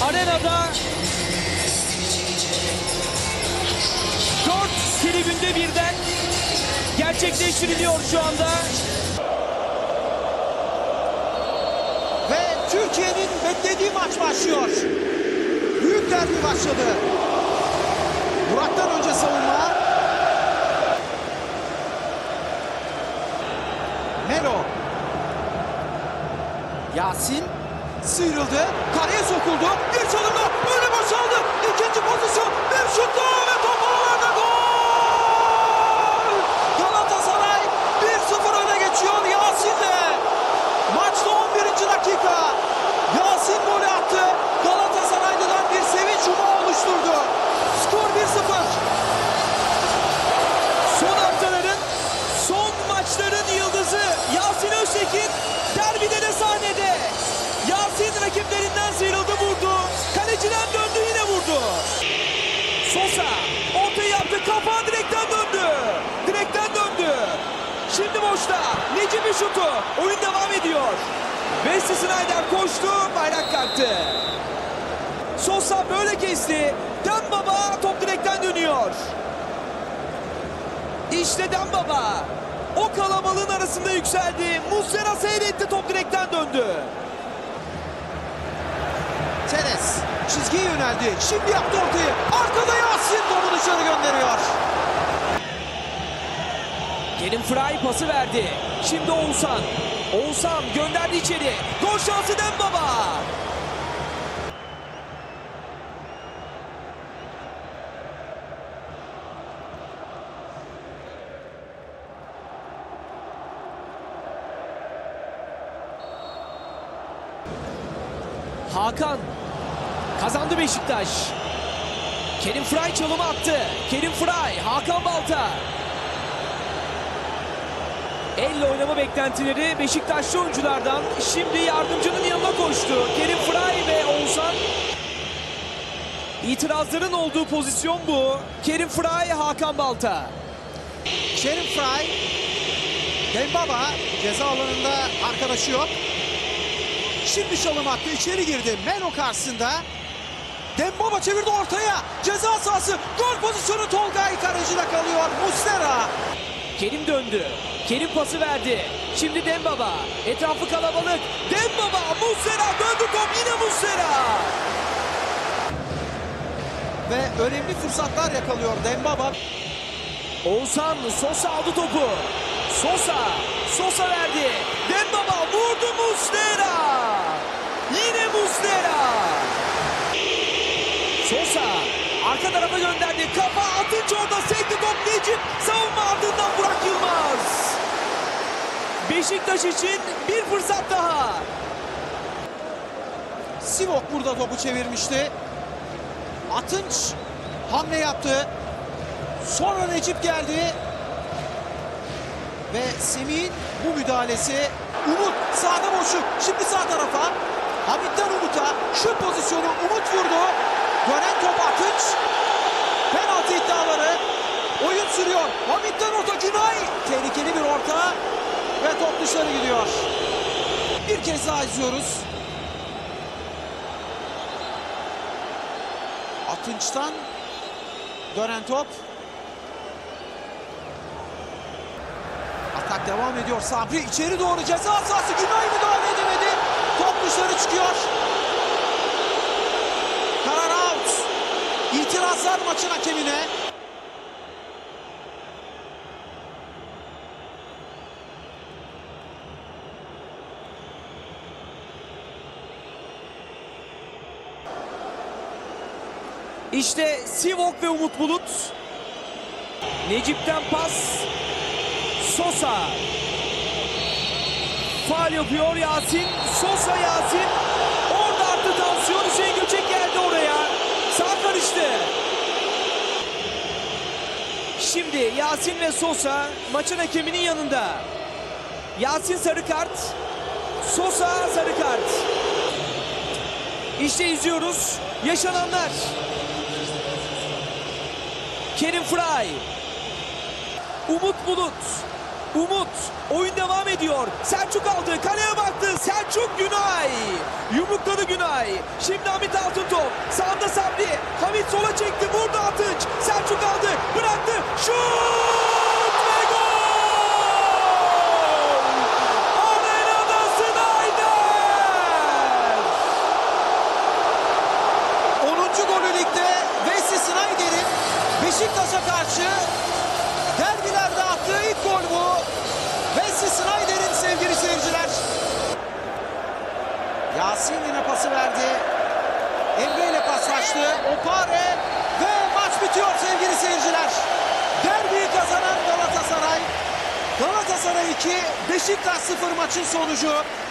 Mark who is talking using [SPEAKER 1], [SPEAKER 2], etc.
[SPEAKER 1] Arenada 4 tribünde birden gerçekleştiriliyor şu anda.
[SPEAKER 2] Ve Türkiye'nin beklediği maç başlıyor. Büyük derbi başladı. Burak'tan önce savunma. Melo. Yasin sıyrıldı. Kaleye sokuldu. Bir çalımda öyle boşaldı. İkinci pozisyon. Bir şut daha ve top ağlarda gol! Galatasaray 1-0 öne geçiyor Yasin'le. Maçta 11. dakika. Yasin golü attı. Galatasaraylılar bir sevinç yumağı oluşturdu. Skor 1-0.
[SPEAKER 1] Son haftaların, son maçların yıldızı Yasin Öztekin derbide de sahnede. Yasin rakiplerinden sıyrıldı, vurdu. Kaleciden döndü, yine vurdu. Sosa ortayı yaptı, kafa direkten döndü. Direkten döndü. Şimdi boşta. Necip'in şutu. Oyun devam ediyor. Wesley Sneijder koştu, bayrak kalktı. Sosa böyle kesti. Dembaba top direkten dönüyor. İşte Dembaba. O kalabalığın arasında yükseldi. Muslera seyretti, top direkten döndü.
[SPEAKER 2] Teres çizgiye yöneldi. Şimdi yaptı ortayı. Arkada Yasin topu dışarı gönderiyor.
[SPEAKER 1] Kerim Fry pası verdi. Şimdi Oğuzhan. Oğuzhan gönderdi içeri. Gol şansı Dembaba. Hakan kazandı Beşiktaş. Kerim Fry çalımı attı. Kerim Fry, Hakan Balta. Elle oynama beklentileri Beşiktaşlı oyunculardan. Şimdi yardımcının yanına koştu. Kerim Fry ve Oğuzhan. İtirazların olduğu pozisyon bu. Kerim Fry, Hakan Balta.
[SPEAKER 2] Kerim Fry. Dembaba ceza alanında arkadaşı yok. Şimdi çalım attı, içeri girdi. Melo karşısında. Dembaba çevirdi ortaya. Ceza sahası. Gol pozisyonu Tolgay kalecide kalıyor. Muslera.
[SPEAKER 1] Kerim döndü. Kerim pası verdi. Şimdi Dembaba. Etrafı kalabalık. Dembaba, Muslera döndü top, yine Muslera.
[SPEAKER 2] Ve önemli fırsatlar yakalıyor Dembaba.
[SPEAKER 1] Oğuzhan, Sosa aldı topu. Sosa verdi. Dembaba vurdu, Muslera. Yine Muslera. Sosa arka tarafa gönderdi. Kafa atınca orada sekti top. Necip savunma ardından Burak Yılmaz. Beşiktaş için bir fırsat daha.
[SPEAKER 2] Sivok burada topu çevirmişti. Atınç hamle yaptı. Sonra Necip geldi. Ve Semih'in bu müdahalesi. Umut sağda boşluk. Şimdi sağ tarafa. Hamit'ten Umut'a. Şut pozisyonu, Umut vurdu. Dönen top Atınç. Penaltı iddiaları. Oyun sürüyor. Hamit'ten orta, Günay. Tehlikeli bir orta. Ve top dışarı gidiyor. Bir kez daha izliyoruz. Atınç'tan dönen top. Atak devam ediyor. Sabri içeri doğru ceza sahası. Günay müdahale edemedi. Top dışarı çıkıyor. Karar out. İtirazlar maçın hakemine.
[SPEAKER 1] İşte Sivok ve Umut Bulut. Necip'ten pas. Sosa. Faul yapıyor Yasin. Sosa, Yasin. Orada arttı tansiyon. Hüseyin Göçek geldi oraya. Sağ karıştı. Şimdi Yasin ve Sosa maçın hakeminin yanında. Yasin sarı kart. Sosa sarı kart. İşte izliyoruz yaşananlar. Kerim Fry. Umut Bulut. Umut. Oyun devam ediyor. Selçuk aldı. Kaleye baktı. Selçuk, Günay. Yumruk blokladı Günay. Şimdi Hamit Altıntop. Sağında Sabri. Hamit sola çekti. Vurdu Atınç. Selçuk aldı. Bıraktı. Şut ve gol! Arenada Snyder!
[SPEAKER 2] 10. golü ligde Wesley Sneijder'in Beşiktaş'a karşı derbilerde attığı ilk gol bu. Wesley Sneijder'in sevgili seyirciler. Yasin yine pası verdi. Emre ile paslaştı. Opare ve maç bitiyor sevgili seyirciler. Derbiyi kazanan Galatasaray. Galatasaray 2, Beşiktaş 0 maçın sonucu.